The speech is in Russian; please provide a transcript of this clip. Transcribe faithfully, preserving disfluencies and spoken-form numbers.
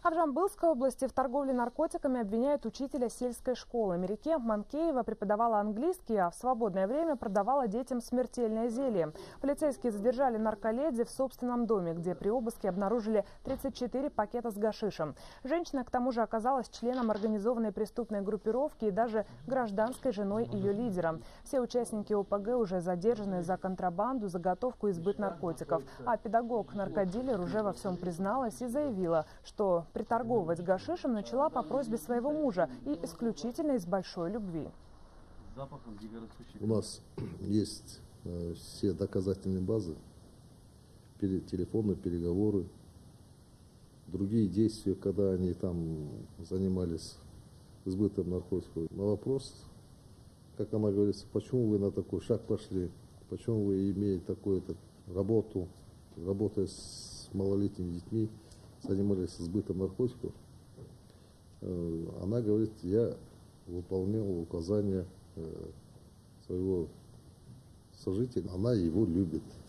А в Жамбылской области в торговле наркотиками обвиняют учителя сельской школы. Мерике Манкеева преподавала английский, а в свободное время продавала детям смертельное зелье. Полицейские задержали нарколеди в собственном доме, где при обыске обнаружили тридцать четыре пакета с гашишем. Женщина к тому же оказалась членом организованной преступной группировки и даже гражданской женой ее лидера. Все участники ОПГ уже задержаны за контрабанду, заготовку и сбыт наркотиков. А педагог-наркодилер уже во всем призналась и заявила, что приторговывать гашишем начала по просьбе своего мужа и исключительно из большой любви. У нас есть э, все доказательные базы, пере, телефонные переговоры, другие действия, когда они там занимались сбытом наркотиков. На вопрос, как она говорится, почему вы на такой шаг пошли, почему вы имеете такую-то работу, работая с малолетними детьми, занимались сбытом наркотиков, она говорит, я выполнял указания своего сожителя, она его любит.